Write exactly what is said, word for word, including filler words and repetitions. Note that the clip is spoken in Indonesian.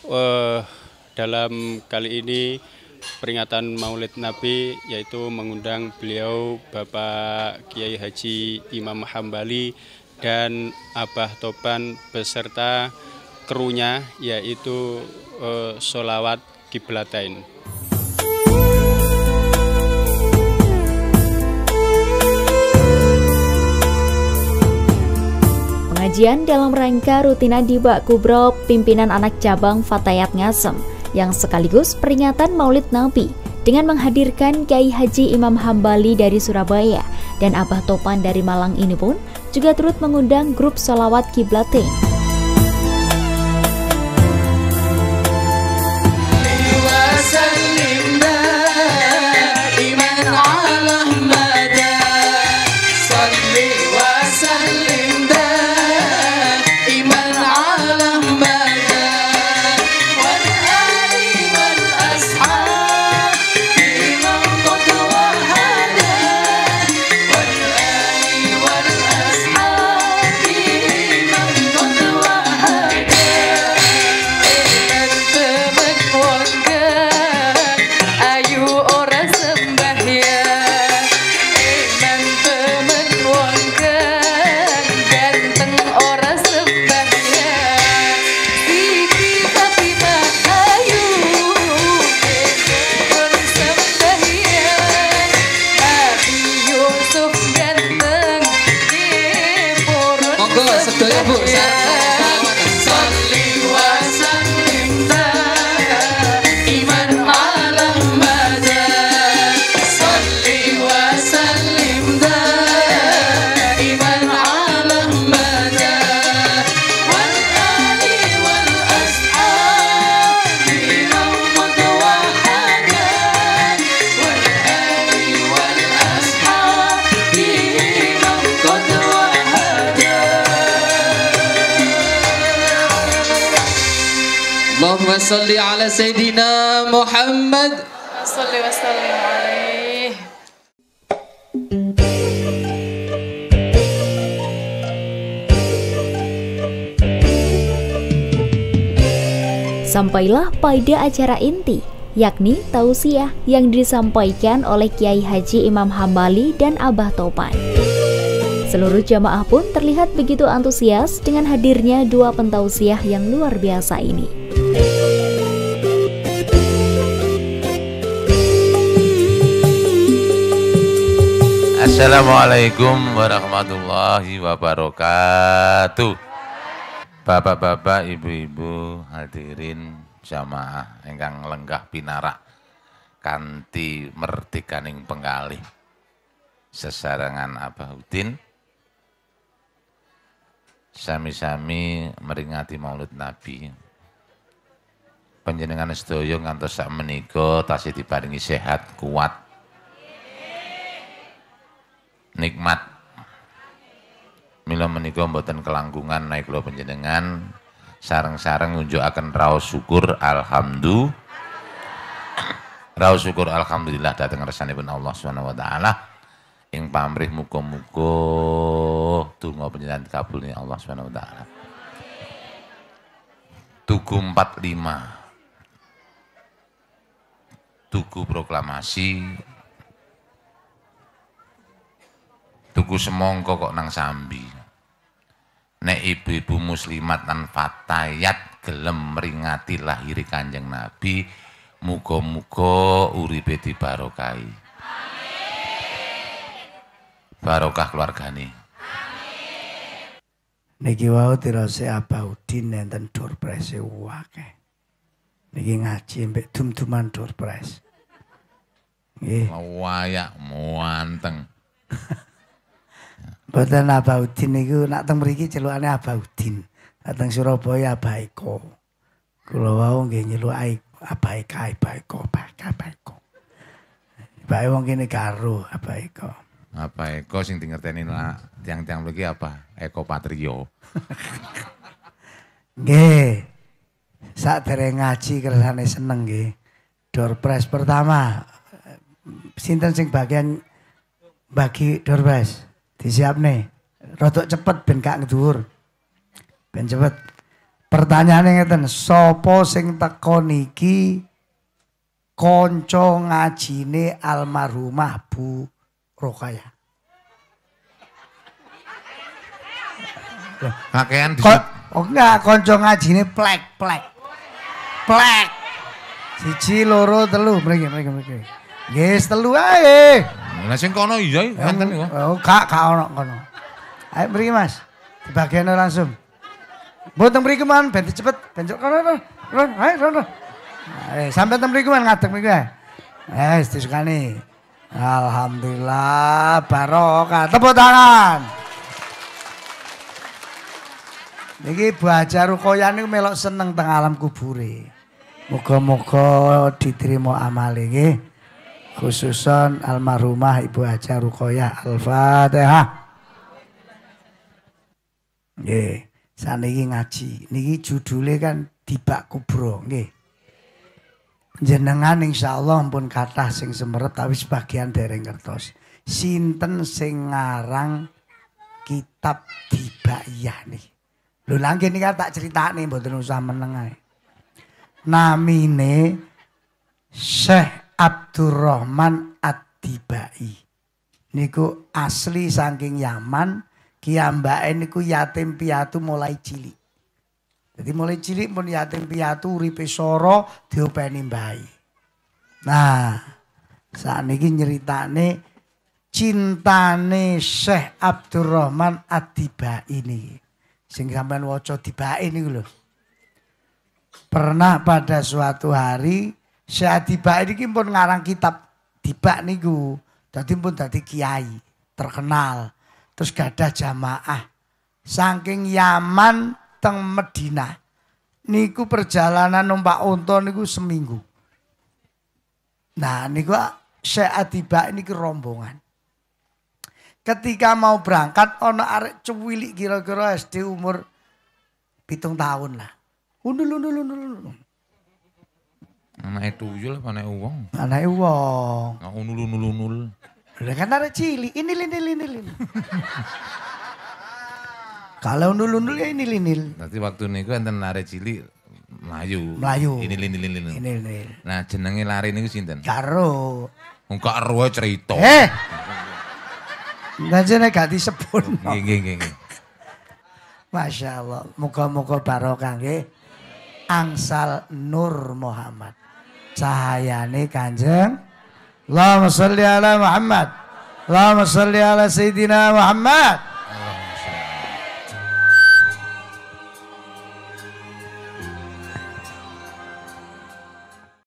uh, dalam kali ini peringatan Maulid Nabi, yaitu mengundang beliau Bapak Kiai Haji Imam Hambali dan Abah Topan beserta krunya, yaitu uh, sholawat Qiblatain. Pengajian dalam rangka rutinan di Bak Kubro pimpinan anak cabang Fatayat Ngasem yang sekaligus peringatan Maulid Nabi dengan menghadirkan Kiai Haji Imam Hambali dari Surabaya dan Abah Topan dari Malang ini pun juga turut mengundang grup sholawat Qiblatain. Sedaya Bu, Allahumma salli ala Sayyidina Muhammad. Salli wa sallim alaih. Sampailah pada acara inti, yakni tausiah yang disampaikan oleh Kiai Haji Imam Hambali dan Abah Topan. Seluruh jamaah pun terlihat begitu antusias dengan hadirnya dua pentausiah yang luar biasa ini. Assalamualaikum warahmatullahi wabarakatuh. Bapak-bapak, ibu-ibu, hadirin jamaah ingkang lenggah pinarak kanthi merdekaning penggalih sesarengan Abahuddin sami-sami meringati Maulid Nabi. Panjenengan sedaya ngantos sak menika tasih diparingi sehat, kuat, nikmat. Mila menika mboten kelangkungan naik kula panjenengan sareng-sareng ngunjukaken raos syukur alhamdulillah. Raos syukur alhamdulillah dhateng ngarsanipun Allah Subhanahu wa taala. Ing pamrih muga-muga donga panjenengan dikabulni Allah Subhanahu wa taala. Tugu empat puluh lima. Tugu proklamasi. Tugu semongko kok nang sambi. Nek ibu-ibu muslimat lan fatayat gelem meringati lahiri Kanjeng Nabi, muga-muga uripe dibarokahi. Barokah keluargane. Niki wau tirose Abahuddin enten door prize akeh. Niki ngaji mbek dum-duman door prize. Nggih. Wayak muanteng. Mboten Abahuddin niku nak teng mriki celukane Abahuddin. Dateng Surabaya Abah Eko. Kula wau nggih nyeluk Abah Eka, Abah Eko, Abah Eko. Bae wong kene karo Abah Eko. Apa Eko sing dingerteni lah tiang-tiang mriki apa? Eko Patrio. Nggih. Sakdereng ngaji kersane seneng nggih. Door prize pertama. Sinten sing bagian bagi door prize? Disiapne. Rodok cepet ben gak ngeduwur. Ben cepet. Pertanyaane ngeten, sapa sing teko niki kanca ngajine almarhumah Bu Rokayah? Kakean di Oh enggak, kanca ngajine plek, plek. Plek. Siji, loro, telu, mriki, mriki, mriki. Nggih, telu ae. Lah sing kono iya enten kok. Oh, gak gak ono kono. Ayo mriki Mas. Dibagiano langsung. Mboten mriki man, ben cepet, ben kono. Ayo, kono. Eh, sampai teng mriki man ngadeg mriki. Eh, disukani. Alhamdulillah, barokah. Tepuk tangan. Niki Bu Haja Rukoyah niku melok seneng teng alam kubure. Muga-muga diterima amale nggih. Khususon almarhumah Ibu Haja Rukoyah. Al-Fatihah. Nggih, saniki ngaji. Niki judule kan Dibak Kubro nggih. Jenengan insyaallah pun kathah sing semerep tapi sebagian dereng ngertos. Sinten sing ngarang kitab Dibaiyah niki? Lho langge niki tak critakne mboten usah meneng ae. Namine Syekh Abdurrahman Ad-Dibai. Niku asli saking Yaman, kiyambake niku yatim piatu mulai cilik. Jadi mulai cilik pun yatim piatu uripe soro diopeni mbahi. Nah, sakniki nyeritane cintane Syekh Abdurrahman Ad-Dibai niki. Sing sampean waca Dibai niku lho. Pernah pada suatu hari Syekh Dibai niki pun ngarang kitab Dibak niku. Dadi pun dadi kiai terkenal. Terus gadah jamaah. Saking Yaman teng Madinah. Niku perjalanan numpak unta niku seminggu. Nah niku Syekh Dibai niki rombongan. Ketika mau berangkat ono arek cuwilik kira-kira S D umur pitung tahun lah. Undul undul undul undul. Anake tuyul apa anake wong? Anake wong. Nggak unul unul unul. Lah kan arek cilik, ini linil linil. Kalau undul undul ya ini linil. Berarti waktu niku enten arek cilik mlayu. Mlayu. Ini linil linil. Ini linil. Nah jenenge lari niku sinten? Karo. Wong gak ero cerita. Eh. Nanjene gak disebut. Nggih nggih nggih. Masya Allah. Muga-muga barokah nggih. Angsal Nur Muhammad. Cahayane Kanjeng. Allahumma sholli ala Muhammad. Allahumma sholli ala Sayyidina Muhammad.